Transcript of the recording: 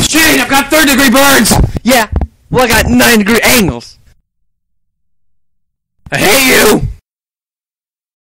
shit! I've got 3rd-degree burns! Yeah, well I got 9-degree angles. I hate you!